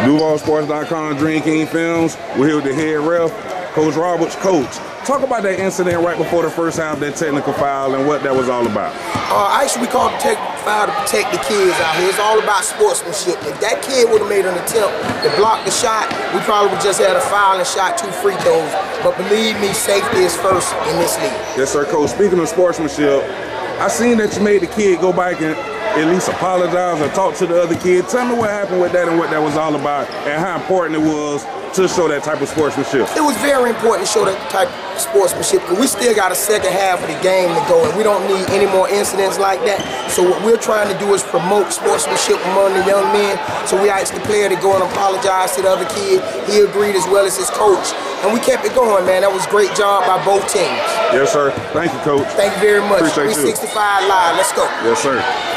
DuvalSports.com, Dream King Films. We're here with the head ref, Coach Roberts. Coach, talk about that incident right before the first half, that technical foul, and what that was all about. Actually, we called the technical foul to protect the kids out here. It's all about sportsmanship. If that kid would have made an attempt to block the shot, we probably would just had a foul and shot 2 free throws. But believe me, safety is first in this league. Yes, sir, Coach. Speaking of sportsmanship, I seen that you made the kid go back and at least apologize or talk to the other kid. Tell me what happened with that and what that was all about and how important it was to show that type of sportsmanship. It was very important to show that type of sportsmanship because we still got a second half of the game to go and we don't need any more incidents like that. So what we're trying to do is promote sportsmanship among the young men. So we asked the player to go and apologize to the other kid. He agreed as well as his coach. And we kept it going, man. That was a great job by both teams. Yes, sir. Thank you, Coach. Thank you very much. Appreciate 365 Live. Let's go. Yes, sir.